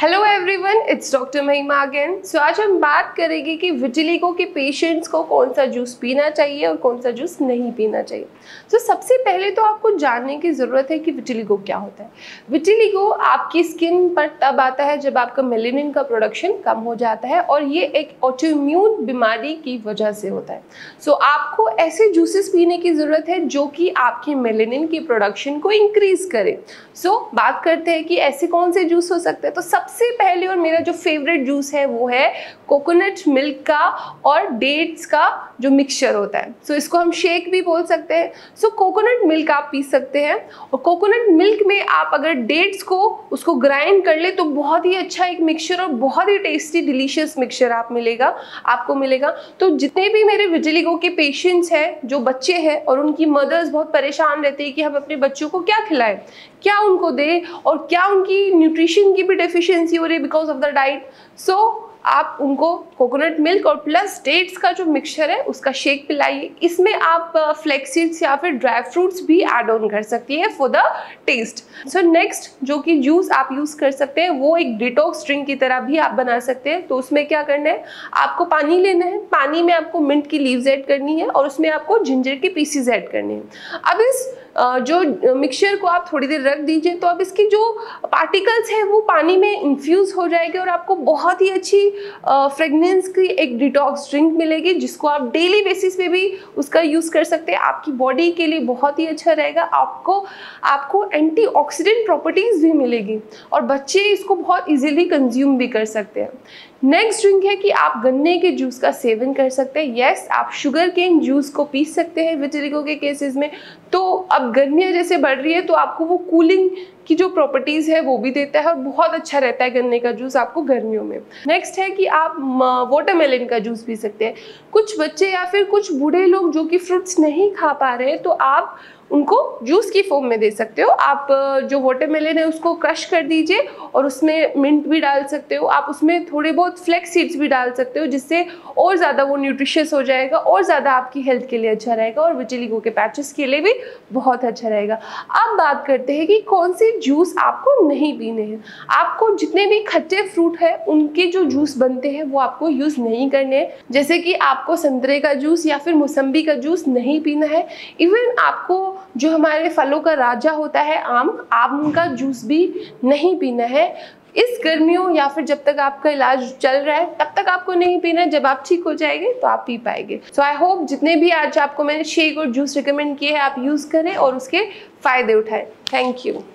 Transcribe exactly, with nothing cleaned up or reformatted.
Hello everyone, it's doctor Mahima again. So आज हम बात करेंगे कि विटिलिगो के पेशेंट्स को कौन सा जूस पीना चाहिए और कौन सा जूस नहीं पीना चाहिए। सो so, सबसे पहले तो आपको जानने की ज़रूरत है कि विटिलिगो क्या होता है। विटिलिगो आपकी स्किन पर तब आता है जब आपका मेलेनिन का प्रोडक्शन कम हो जाता है और ये एक ऑटोइम्यून बीमारी की वजह से होता है। सो so, आपको ऐसे जूसेस पीने की ज़रूरत है जो कि आपके मेलेनिन की प्रोडक्शन को इंक्रीज़ करें। सो so, बात करते हैं कि ऐसे कौन से जूस हो सकते हैं। तो सबसे पहले और मेरा जो फेवरेट जूस है वो है कोकोनट मिल्क का और डेट्स का जो मिक्सचर होता है। सो so, इसको हम शेक भी बोल सकते हैं। सो so, कोकोनट मिल्क आप पी सकते हैं और कोकोनट मिल्क में आप अगर डेट्स को उसको ग्राइंड कर ले तो बहुत ही अच्छा एक मिक्सचर और बहुत ही टेस्टी डिलीशियस मिक्सचर आप मिलेगा आपको मिलेगा। तो जितने भी मेरे विटिलिगो के पेशेंट्स हैं, जो बच्चे हैं और उनकी मदर्स बहुत परेशान रहती है कि हम अपने बच्चों को क्या खिलाएं, क्या उनको दे और क्या उनकी न्यूट्रिशन की भी डेफिशिएंसी हो रही है because of the diet. So आप उनको कोकोनट मिल्क और प्लस डेट्स का जो मिक्सचर है उसका शेक पिलाइए। इसमें आप फ्लेक्सीड्स या फिर ड्राई फ्रूट्स भी ऐड ऑन कर सकती है for the taste. So next जो कि जूस आप यूज़ कर सकते हैं वो एक डिटॉक्स ड्रिंक की तरह भी आप बना सकते हैं। तो उसमें क्या करना है, आपको पानी लेना है, पानी में आपको मिंट की लीव्स ऐड करनी है और उसमें आपको जिंजर के पीसीज ऐड करने हैं। अब इस जो मिक्सचर को आप थोड़ी देर रख दीजिए तो अब इसकी जो पार्टिकल्स हैं वो पानी में इन्फ्यूज़ हो जाएंगे और आपको बहुत ही अच्छी फ्रेगनेंस की एक डिटॉक्स ड्रिंक मिलेगी जिसको आप डेली बेसिस पे भी उसका यूज़ कर सकते हैं। आपकी बॉडी के लिए बहुत ही अच्छा रहेगा। आपको आपको एंटीऑक्सीडेंट प्रॉपर्टीज़ भी मिलेगी और बच्चे इसको बहुत इजीली कंज्यूम भी कर सकते हैं। नेक्स्ट ड्रिंक है कि आप गन्ने के जूस का सेवन कर सकते हैं। यस, आप शुगर केन जूस को पी सकते हैं विटिलिगो के केसेस में। तो अब गर्मियाँ जैसे बढ़ रही है तो आपको वो कूलिंग की जो प्रॉपर्टीज़ है वो भी देता है और बहुत अच्छा रहता है गन्ने का जूस आपको गर्मियों में। नेक्स्ट है कि आप वाटरमेलन का जूस पी सकते हैं। कुछ बच्चे या फिर कुछ बूढ़े लोग जो कि फ्रूट्स नहीं खा पा रहे हैं तो आप उनको जूस की फॉर्म में दे सकते हो। आप जो वाटरमेलन है उसको क्रश कर दीजिए और उसमें मिंट भी डाल सकते हो। आप उसमें थोड़े बहुत फ्लेक्स सीड्स भी डाल सकते हो जिससे और ज़्यादा वो न्यूट्रिशियस हो जाएगा और ज़्यादा आपकी हेल्थ के लिए अच्छा रहेगा और विटिलिगो के पैचेस के लिए भी बहुत अच्छा रहेगा। अब बात करते हैं कि कौन से जूस आपको नहीं पीने हैं। आपको जितने भी खट्टे फ्रूट है उनके जो जूस बनते हैं वो आपको यूज़ नहीं करने हैं। जैसे कि आपको संतरे का जूस या फिर मौसम्बी का जूस नहीं पीना है। इवन आपको जो हमारे फलों का राजा होता है आम, आम का जूस भी नहीं पीना है। इस गर्मियों या फिर जब तक आपका इलाज चल रहा है तब तक आपको नहीं पीना है। जब आप ठीक हो जाएंगे तो आप पी पाएंगे। सो आई होप जितने भी आज आपको मैंने शेक और जूस रिकमेंड किए हैं आप यूज़ करें और उसके फ़ायदे उठाएं। Thank you.